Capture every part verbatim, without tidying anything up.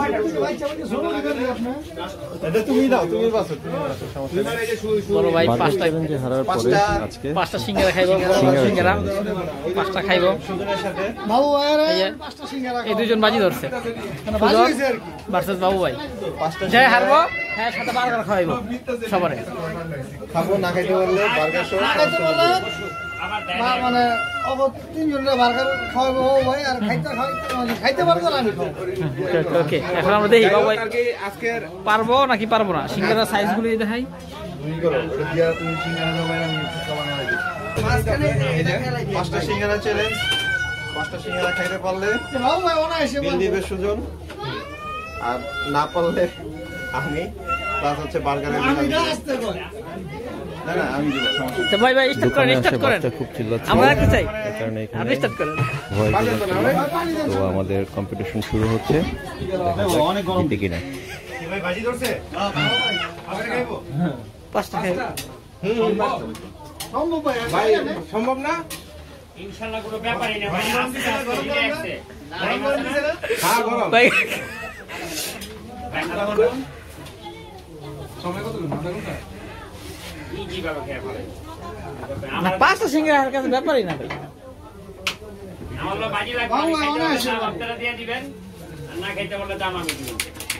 এটা তুমি দাও, তুমি বাসো, তুমি বাসো, সমস্যা নেই। বড় ভাই পাঁচটা যে হারার পরে আজকে পাঁচটা সিঙ্গারা খাইবো, সিঙ্গারা পাঁচটা খাইবো সুজনের সাথে বাবু ভাইয়ের পাঁচটা সিঙ্গারা এই দুজন বাজি ধরছে ভার্সেস বাবু ভাই। পাঁচটা যে হারবো হ্যাঁ সাথে বার্গার খাওয়াইবো সবারে। খাবো, না খাইতে পারলে বার্গার সহ খাইতে পারলে মানে অবর তিনজনের বার্গার খাওয়াবো ভাই, আর খাইতে খাইতে খাইতে পারবো না আমি খাবো। ওকে এখন আমরা দেখি বাবু ভাই পারবো নাকি পারবো না। সিঙ্গারা সাইজ গুলো দেখাই। পাঁচটা সিঙ্গারা চ্যালেঞ্জ, পাঁচটা সিঙ্গারা খাইতে পারলে বাবু ভাই অনায়াসে বিল দিবে সুজন, আর না পারলে আমি, প্লাস হচ্ছে বার্গারের আমি না আসতে কই না না আমি দিব, সমস্যা তো ভাই ভাই স্টার্ট করেন, স্টার্ট করেন, খুব চিল্লাচ্ছে, আমরা রাখতে চাই, এই কারণে এখানে আপনি স্টার্ট করেন। ভয় পাচ্ছিল। তো আমাদের কম্পিটিশন শুরু হচ্ছে, অনেক গরম জিতে কিনা। ভাই বাজি ধরছে, আমরা খাইবো পাঁচটা খাইবো। সম্ভব ভাই ভাই, সম্ভব না ইনশাআল্লাহ কোনো ব্যাপারই না ভাই, আজকে আজকে রিল্যাক্সে হ্যাঁ গরম ভাই সময় কত ঘন্টা ঘন্টা ইজি ভাবে খেয়ে ফেলে। না পাঁচটা সিঙ্গারা হার কাছে ব্যাপারই না ভাই। আমার লোক বাজি লাগবে, বাবু ভাই, খাইতে অনায়াসে পারলে আপনারা দিয়ে দিবেন, আর না খাইতে বললে দাম আমি দিব।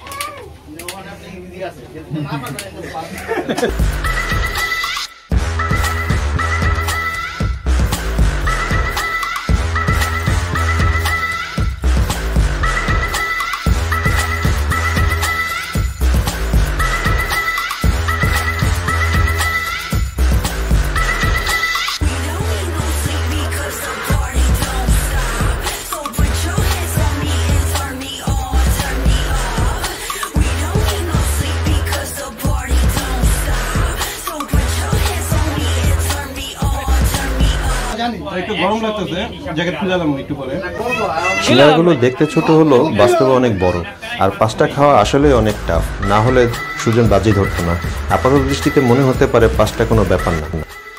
একটু গরম লাগতেছে, জ্যাকেট খুলে দিলাম একটু পরে। শিলাগুলো দেখতে ছোট হলো, বাস্তবে অনেক বড়, আর পাঁচটা খাওয়া আসলে অনেক টাফ। না হলে সুজন বাজি ধরতো না। আপাতত দৃষ্টিতে মনে হতে পারে পাঁচটা কোনো ব্যাপার না।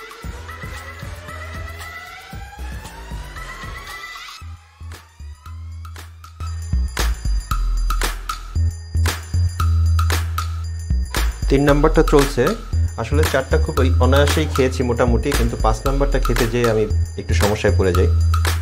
তিন নাম্বারটা চলছে, আসলে চারটা খুব অনায়াসেই খেয়েছি মোটামুটি, কিন্তু পাঁচ নাম্বারটা খেতে যেয়ে আমি একটু সমস্যায় পড়ে যাই।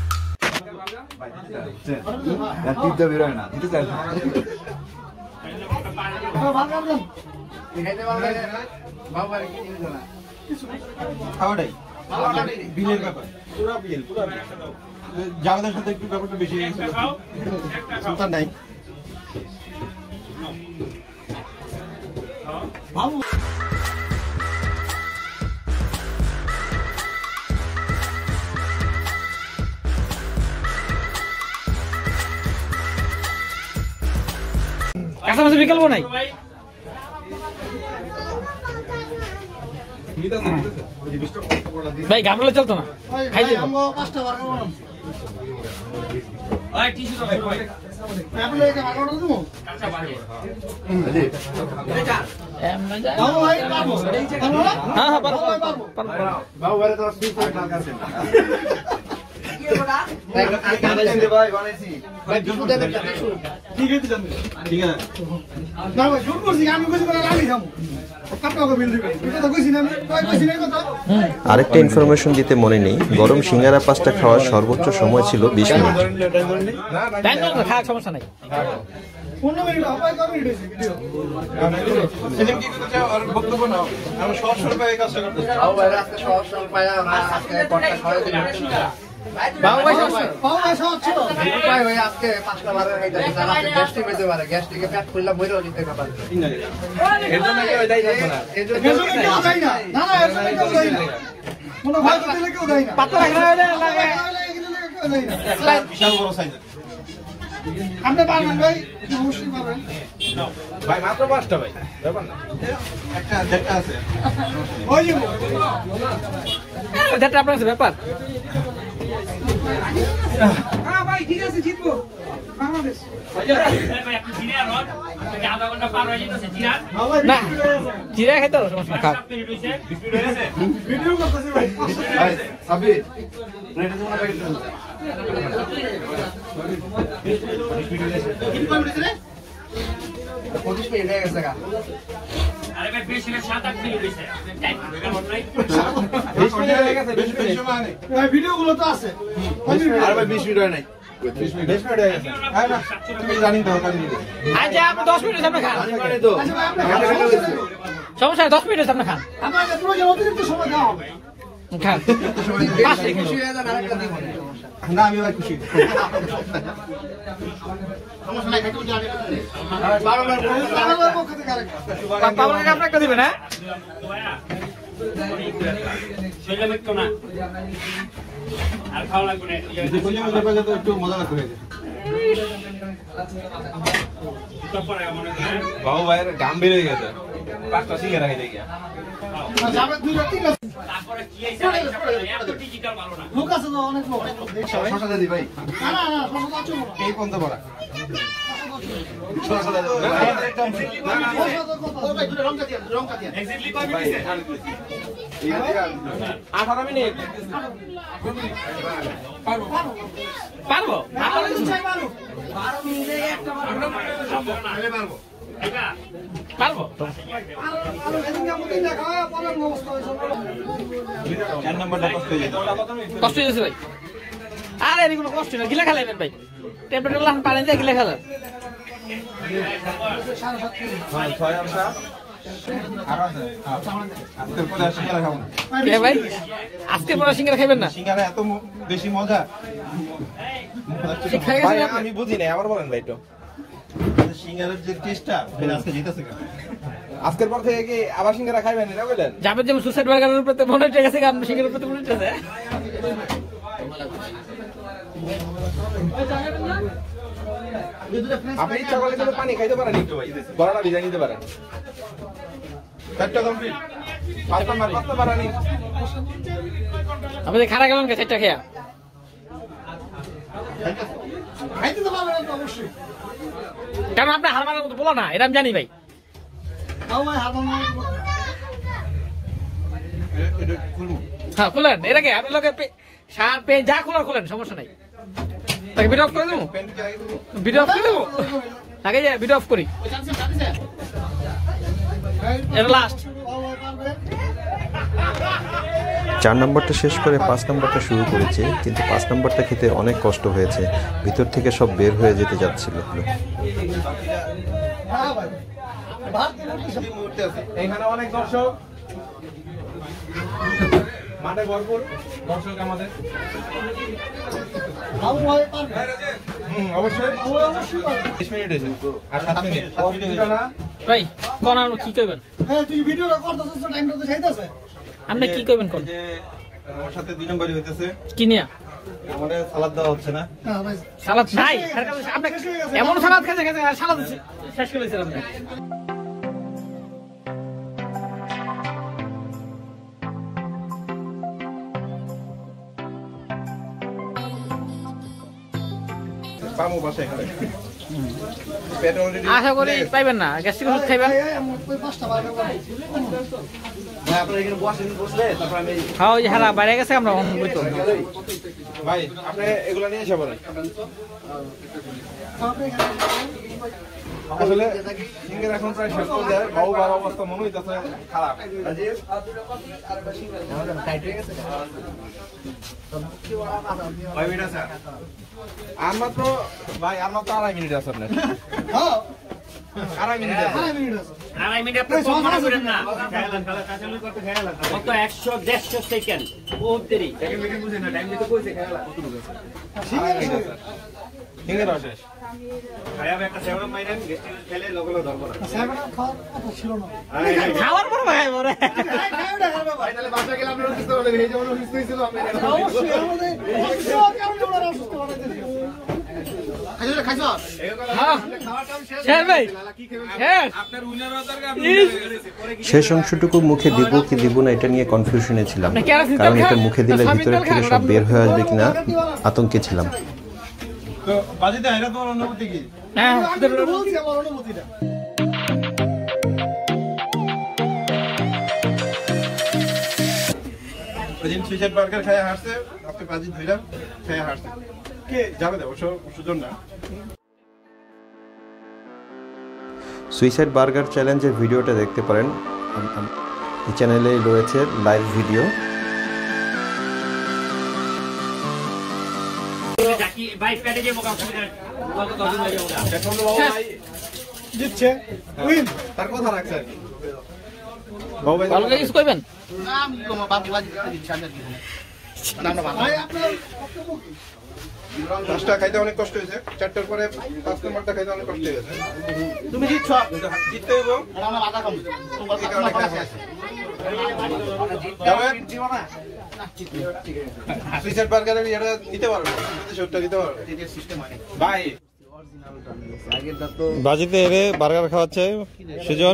খাওয়াটাই বিলের ব্যাপার, পুরো বিল, পুরো জামাদের সাথে একটু ব্যাপারটা বেশি সুলতান নাই। কাছাকাছি বিকল্প নাই। ভাই গামলা চলতো না, খাই দিই আমরা পাঁচটা বার্গার বানাবো। ভাই টিস্যু দাও ভাই, আপনি এই বার্গারটা দেবো কাঁচা বার্গার। এমন যায়। বাবু ভাই পারবো পারবো না? হ্যাঁ হ্যাঁ পারবো ভাই পারবো পারবো। বাবু বাইরে তো সুইট কাজ আছে না ভাই জোর করছি, আমি কইছি করে আমি খাবো, আপনাকে বিল দিবেন, এটা তো কইছি না আমি, কই কইছি না এই কথা। আরেকটা ইনফরমেশন দিতে মনে নেই, গরম সিঙ্গারা পাঁচটা খাওয়ার সর্বোচ্চ সময় ছিল বিশ মিনিট। টাইম না খাওয়ার সমস্যা নাই। পনেরো মিনিট হবে, কয় মিনিট হয়েছে ভিডিও? সেদিন কি করতে চাও আর বক্তব্য নাও, আমরা সব সরকারি কাজ করতে চাই। বাবু ভাই সমস্যা বাবু ভাই সহজ ছিল। এর জন্য কেউ দায়ী থাকবে না। এর জন্য কেউ দেয় না। না না, এর জন্য কেউ দেয় না। কোনো ভয় করতে হলে কেউ দেয় না। পাতলা রাখা হলে লাগে। এগুলো কেউ দেয় না। বিশাল বড় সাইজের আপনি পারবেন ভাই, অবশ্যই পারবেন। ভাই, মাত্র পাঁচটা ভাই, ব্যাপার না। একটা যেটা আছে ওই যে যেটা আপনার কাছে ব্যাপার। হ্যাঁ ভাই ঠিক আছে, জিতবো বাংলাদেশ। ভাই আপনি জিরা রড, আপনি আধা ঘন্টা পার হয়ে যেতেছে জিরা। না জিরা খেতে হবে সমস্যা না, খাও। সাত মিনিট হইছে, বিশ মিনিট হয়েছে। ভিডিও করতেছি ভাই। ভাই সাবির রেডি তো না ভাই কি কয় মিনিট রে? পঁচিশ মিনিট হয়ে গেছে গা আরে ভাই বেশি না সাত আট মিনিট হয়েছে টাইম কেমন নাই বিশ মিনিট হয়ে গেছে, বেশি বেশি সময় নেই। ভিডিওগুলো তো আছে আর ভাই বিশ মিনিট হয় নাই, বিশ মিনিট বিশ মিনিট হয়ে গেছে। হ্যাঁ না, তুমি জানি তো জানি তো। আচ্ছা আপনি দশ মিনিট সামনে খান জানি তো। সমস্যা নাই, দশ মিনিট সামনে খান আপনাকে প্রয়োজন অতিরিক্ত সময় দেওয়া হবে খান পাঁচ মিনিট। খুশি হয়ে যান আরেকটা দিব না আমি ভাই খুশি। সমস্যা নাই খাইতে জানি বারবার পক্ষ থেকে আরেকটা পাবলিক আপনি একটা দিবেন হ্যাঁ সেটা দেখতো না আর খাওয়া লাগবে না যদি কোন মজা পাই তো একটু মজা লাগবে। তারপরে মনে করেন বাবু ভাইয়ের গাম বের হয়ে গেছে, পাঁচটা সিঙ্গারা খাইতে গিয়া। যাবে দুই রাত ঠিক আছে তারপরে কি হইছে এত ডিজিটাল ভালো না লোক আছে তো অনেক লোক শশা দিদি ভাই, না না না সমস্যা আছে না এই পর্যন্ত পড়া। এক্স্যাক্টলি কয় মিনিট আঠারো মিনিট। পারবো পারবো চার নম্বরটা কষ্ট হয়ে যেত। কষ্ট হয়েছে ভাই আরে এর কোনো কষ্ট না গিলা খেলাইবেন ভাই টেম্পারেচার লান পানি দিয়ে গিলা খেলা হ্যাঁ, ছয় আর সাত আরো আছে। হ্যাঁ, আজকের পরে আর সিঙ্গারা খাবো না। কে ভাই আজকে পরে সিঙ্গারা খাইবেন না সিঙ্গারা এত ম- বেশি মজা। ঠিক খাই গেছেন আপনি? আমি বুঝি নাই, আবার বলেন ভাই তো। সিঙ্গারের যে টেস্টটা আজকে জিতেছে কেন? আজকের পর থেকে কি আবার সিঙ্গারা খাইবেন এটা বলেন? যাবেন যেমন সুসাইড বার্গারের উপরে মনে হচ্ছে গেছে আপনি সিঙ্গারের উপরে মনে হচ্ছে আপনি ইচ্ছা করলে কিন্তু পানি খাইতে পারেন একটু ভাই, বড়টা ভিজা নিতে পারেন। চারটা কমপ্লিট, পাঁচটা মার পাঁচটা বাড়ানি। আপনি খারাপ গেলেন কে চারটা খেয়া খাইতে তো পারবেন না অবশ্যই কারণ আপনি হার মারার মতো বলো না এটা আমি জানি ভাই তাও ভাই হাত এটা খুলবো। হ্যাঁ খুলেন এটাকে আপনি লোকে সার পে যা খোলার খুলেন সমস্যা নাই তাকে ভিডিও অফ করে দেবো প্যান্টকে আগে দেবো। ভিডিও অফ করে দেবো আগে যে ভিডিও অফ করি এটা লাস্ট চার নম্বরটা শেষ করে পাঁচ নম্বরটা শুরু করেছে, কিন্তু পাঁচ নম্বরটা খেতে অনেক কষ্ট হয়েছে, ভিতর থেকে সব বের হয়ে যেতে যাচ্ছিল। হ্যাঁ ভাই ভাত এই মুহূর্তে আছে। এখানে অনেক দর্শক, মাঠে ভরপুর দর্শক আমাদের। খাও ভাই পারবে হুম, অবশ্যই অবশ্যই পারবে বিশ মিনিট হয়েছে আর সাত মিনিট। অসুবিধা না। ভাই কোন আর কি কইবেন হ্যাঁ তুই ভিডিওটা করতেছিস তো টাইমটা তো খাইতেছে আপনি কি কইবেন কোন এই যে আমার সাথে দুই নম্বরই হইতেছে, কি নিয়া আমাদের সালাদ দেওয়া হচ্ছে না। হ্যাঁ ভাই সালাদ নাই আপনি এমন সালাদ খেতে খেতে সালাদ শেষ করে দিয়েছিলাম আপনি পামু বাসায় এখানে। পেট অলরেডি আশা করি পাইবেন না গ্যাস্ট্রিক ওষুধ খাইবেন ওই পাঁচটা বারবার ভাই আপনারা এখানে বসেন, বসলে তারপর আমি হ্যাঁ ওই যে হারা বাইরে গেছে আমরা অন্য বইতো ভাই আপনি এগুলা নিয়ে এসে বলেন। আসলে সিঙ্গের এখন প্রায় শেষ করে যায়, বাবু বাবার অবস্থা মনে হইতেছে খারাপ। কয় মিনিট আছে? আর মাত্র ভাই আর মাত্র আড়াই মিনিট আছে আপনার। হ্যাঁ আড়াই মিনিট আছে। আড়াই মিনিট আছে আড়াই মিনিট আপনি কম মনে করেন না কত একশো দেড়শো সেকেন্ড বহুত দেরি সিঙ্গের শেষ। সাহেবরা খাওয়ার কথা ছিল না খাওয়ার পর ভাই মরে অবশ্যই আমাদের কারণে ওরা অসুস্থ বানাইতেছে শেষ ভাই শেষ শেষ অংশটুকু মুখে দিব কি দিব না এটা নিয়ে কনফিউশনে ছিলাম, কারণ এটা মুখে দিলে ভিতরের থেকে সব বের হয়ে আসবে কিনা আতঙ্কে ছিলাম। তো বাজিতে এটা তোমার অনুভূতি কি? হ্যাঁ আমি তো বলছি আমার অনুভূতিটা ওই দিন সুইসাইড বার্গার খাইয়া হারছে, আপনি বাজি ধইরা খাইয়া হারছে। কে যাবে দেবো সুজন না। সুইসাইড বার্গার চ্যালেঞ্জের ভিডিওটা দেখতে পারেন, এই চ্যানেলেই রয়েছে লাইভ ভিডিও। জিতছে উইন তার কথা রাখছে ভালো করে কিছু কইবেন? ভাই আপনার পাঁচটা খাইতে অনেক কষ্ট হয়েছে, চারটার পরে পাঁচ নম্বরটা খাইতে অনেক কষ্ট হয়েছে। তুমি জিতছ জিততে হইব, আমরা বাধা কম তোমার এই কারণে কাছে খাইছি। যাবেন? সুইসাইড বার্গারের এটা দিতে পারবে, শটটা দিতে পারবে। ভাই বাজিতে এরে বার্গার খাওয়াচ্ছে সুজন।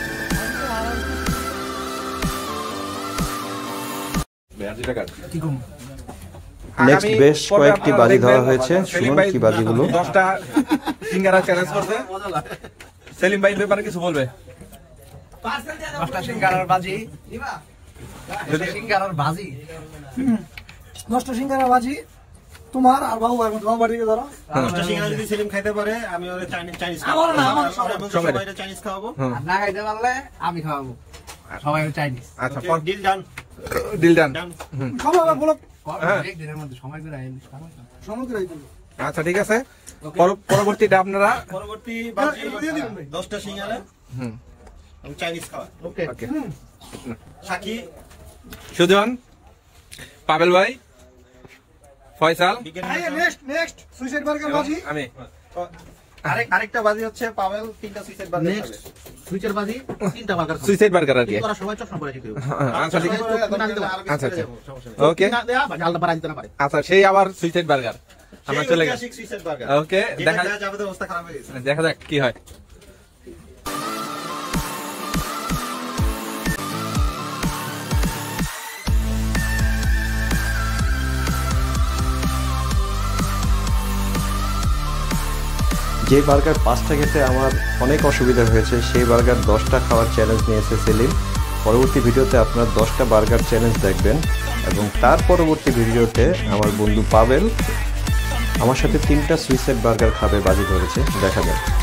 নেক্সট বেশ কয়েকটি বাজি ধরা হয়েছে, শুনুন কি বাজিগুলো। দশটা সিঙ্গারা চ্যালেঞ্জ করছে, সেলিম ভাই ব্যাপারে কিছু বলবে? দশটা সিঙ্গারার বাজি সিঙ্গারার বাজি দশটা সিঙ্গারা বাজি তোমার আর বাবু আর তোমার বাড়িতে ধরো দশটা সিঙ্গারা যদি সেলিম খাইতে পারে, আমি ওরে চাইনিজ চাইনিজ আমার না আমার সবাইরে চাইনিজ খাওয়াবো। আর না খাইতে পারলে আমি খাওয়াবো সবাই চাইনিস। আচ্ছা, ডিল ডান, ডিল ডান। সময় আবার বলো এক দিনের মধ্যে সময় করে আইলিস সমগ্র আচ্ছা ঠিক আছে, পর- পরবর্তীটা আপনারা পরবর্তী বাজি দশটা সিঙ্গারা আমি চাইনিজ খাওয়া। ওকে ওকে, সাকি, সুজন, পাবেল ভাই, Faisal, next next suicide burger বাজি আমি। আরেক আরেকটা বাজি হচ্ছে পাবেল তিনটা সুইসাইড বাজি নেক্সট সুইচের বাজি তিনটা বার্গার সুইসাইড বার্গার আর কি। করা সবাই চশমা পরে যেতে হবে আচ্ছা ঠিক আছে, আচ্ছা আচ্ছা ওকে। না দেয়া বাজি আলাদা বাড়া দিতে না পারে আচ্ছা, সেই আবার সুইসাইড বার্গার আমরা চলে গেছি। সুইসাইড বার্গার ওকে, দেখা দেখা যাবে, অবস্থা খারাপ হয়ে গেছে। দেখা যাক কি হয়। যে বার্গার পাঁচটা খেতে আমার অনেক অসুবিধা হয়েছে, সেই বার্গার দশটা খাওয়ার চ্যালেঞ্জ নিয়েছে সেলিম। পরবর্তী ভিডিওতে আপনার দশটা বার্গার চ্যালেঞ্জ দেখবেন, এবং তার পরবর্তী ভিডিওতে আমার বন্ধু পাবেল আমার সাথে তিনটা সুইসাইড বার্গার খাবে বাজি ধরেছে, দেখা যাক।